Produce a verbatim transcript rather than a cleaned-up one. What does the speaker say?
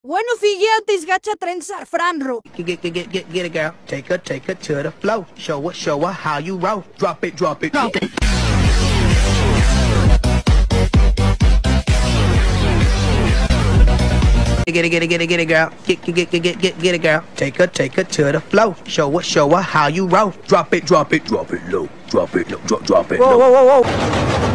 Bueno, figuetes, gacha trenzar, Franro. Get, get, get, get, get it, girl. Take her, take her to the flow. Show her, show her how you roll. Drop it, drop it, drop it. Get it, get it, get it, get it, girl. Get, get, get, get, get, get it, girl. Take her, take her to the flow. Show her, show her how you roll. Drop it, drop it, drop it low. Drop it low, drop, drop it low. Whoa, whoa, whoa, whoa.